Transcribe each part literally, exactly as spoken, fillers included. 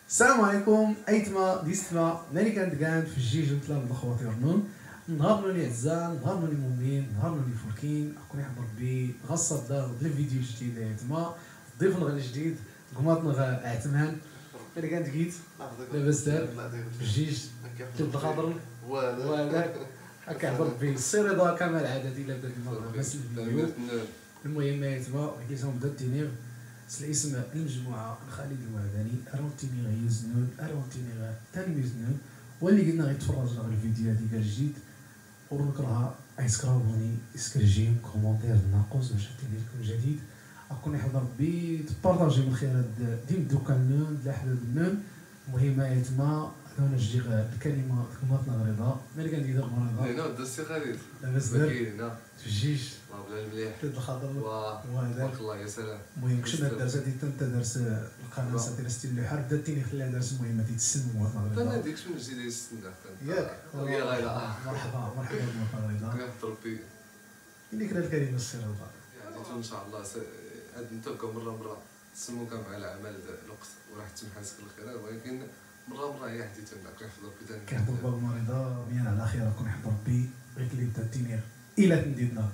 السلام عليكم ايتما ديستما ملي كانت كان في الجيج نتلاقى بالخواتي رنون نهار نولي عزال نهار نولي مؤمن نهار نولي فوركين كون يحضر بي غصة الدار بلا فيديو جديد ايتما ضيف نغ جديد قماط نغ اعتمان ملي كانت كيت لاباس دار في الجيج تبدا خاطر وهذاك هكا حضر بي السير رضا كما العاده الا بدا الناس الفيديو المهم ايتما كيسون بدا التينيغ الاسم المجموعه خالد الوهداني اروتيني غيزنون اروتيني تلميذنون واللي قلنا غيتفرج على الفيديو هذيك الجديد ونكرها ايسكرابوني اسكرجيم كومونتير ناقص باش تيدير لكم جديد اكون يحضر بي تبارطاجي من خيرات ديال الدكان نون ديال احباب النون المهم ايتما انا نجي الكلمه كلماتنا غريضه ملي كندير غريضه لا دا السي خالد لاباس دار في الجيج بلا مليح تد الخضر وهذاك الله يا سلام المهم كشنا الدرس هادي انت درس القناه ديال ستيل اللي حرب داتيني خليها درس المهم هادي تسنموا انا ديك شنو جديد يستنى ياك يا غايله مرحبا مرحبا بالمقارنه يحضر بي اللي كرا الكريم السير الغا يعني ان شاء الله هاد نتوقع مره مره تسموك مع العمل الوقت وراح تمحاسك الخير ولكن مره مره هي حديثه معك يحضر بي ثاني كيحضر باب المريضه ميان على خير كون يحضر بي غير اللي بدا التينير الى تنديدنا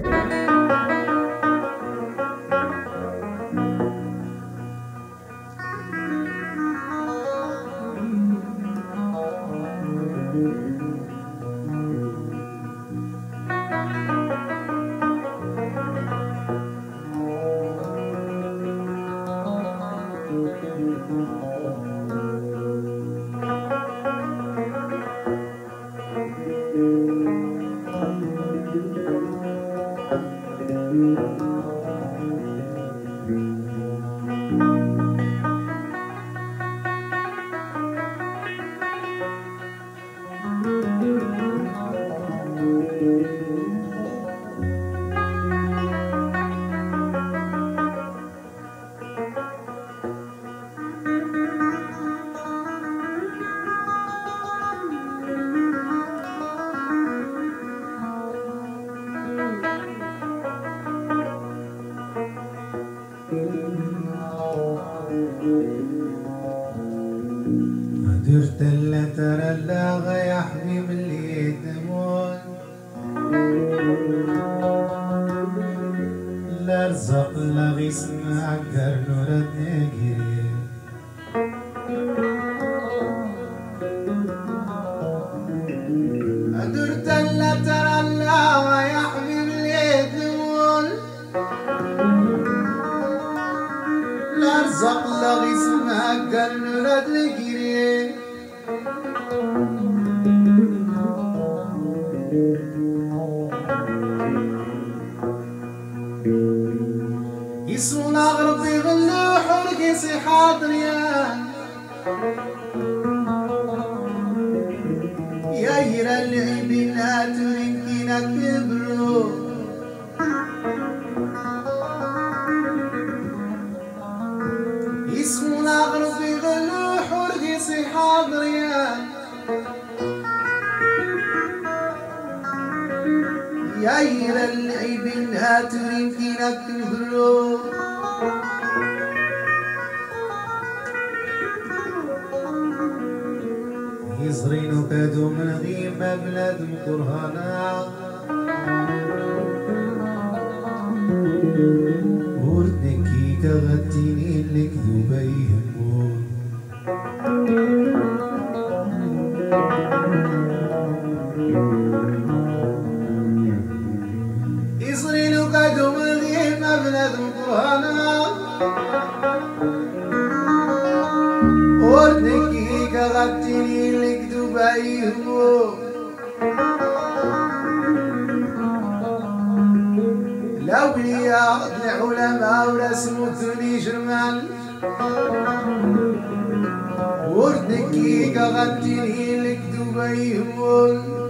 درت لا ترى لا يا حبيب اللي تموت لا رزق لا غيسمع كر نور النقير درت لا ترى لا يا حبيب اللي تموت لا رزق لا غيسمع كر نور النقير يسونا غربي غلو حرقي سي حاضريان يا يرى العيبينات ويمكن كبروا يسونا غربي غلو حرقي سي حاضريان يا يرى العيبينات ويمكن كبروا يزرينو كادو من غيمة بلاد مكرهانا وردنكي كغتيني اللي كذوبا يهمون يزرينو كادو من غيمة بلاد مكرهانا وردنكي كغتيني اللي كذوبا يهمون الأولياء العلماء ورسموا الدنيا جرمان وردنكي كغتيني اللي كذوبا يهمون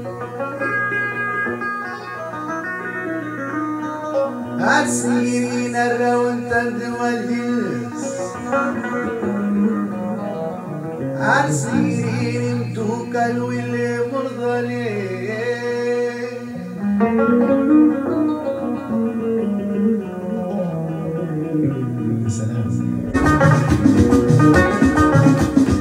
هالسيرين الراون تندوى الجنس هالسيرين انتوكا الولي مرضلين سلام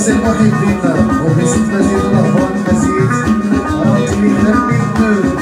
سي محي الدين وبيزيد مزيد الهضره مزيد رانتي نمي النور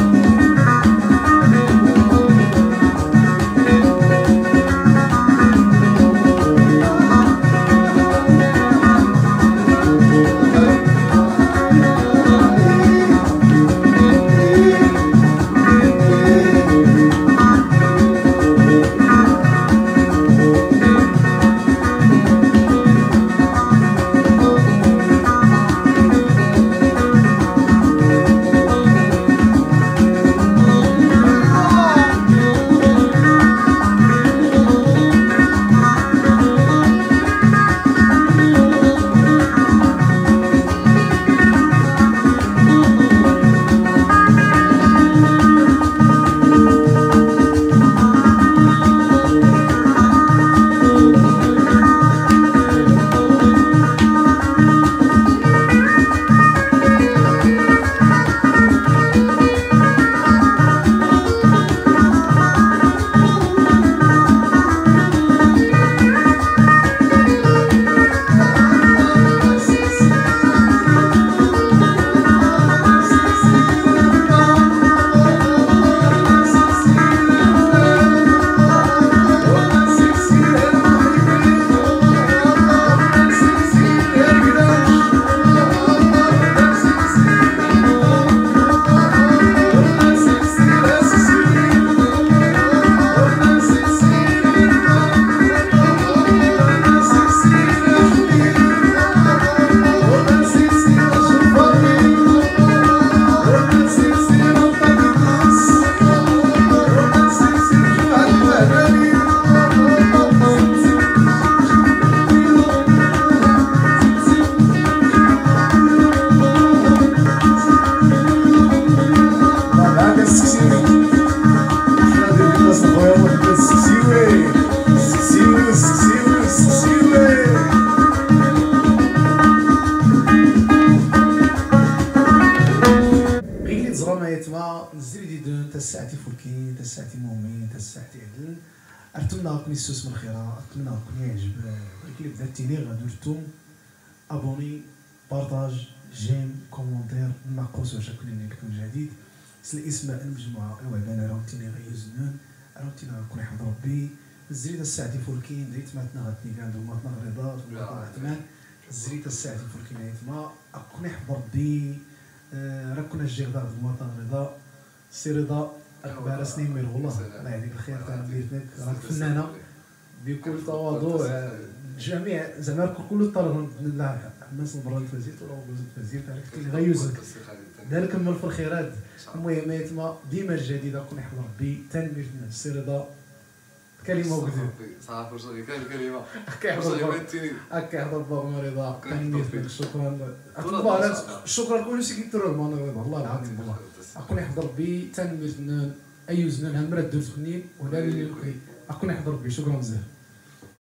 تسعتي فولكين تسعتي مؤمن تسعتي عدل اتمنى راكم يسوس من الخير اتمنى راكم يعجب الكليب درتيني غادرتم ابوني بارطاج جيم كومونتير ناقص واش كاين لكم جديد الاسماء المجموعه ايوا راوتيني غيوزنون راوتيني راكم يحفظ ربي الزريده الساعتي فولكين دريت ماتنا غاتني كاع دوماتنا رضا ولا عثمان الزريده الساعتي فولكين عيتما راكم يحفظ ربي راه كنا جي غدا دوماتنا رضا سي رضا اخبار سنين من والله الله يعطيك الخير تاع بيتك راك فنانه بكل تواضع جميع زعما كل الطلبه باذن الله الناس البراد فازيت ولا بوزيت فازيت عرفت اللي غيوزك دارك من في الخيرات المهم يتما ديما الجديده كون يحفظ ربي تنمير السي رضا كلمه وكذب صافي واش غير كلمه كيحضر هكا يحضر بابا رضا تنمير شكرا شكرا كل شيء كيترو رضا الله العظيم والله اكون يحضر بي تنمير اي زنان هم مرد دوز خنين ولا لي اكون يحضر بي شكرا بزاف.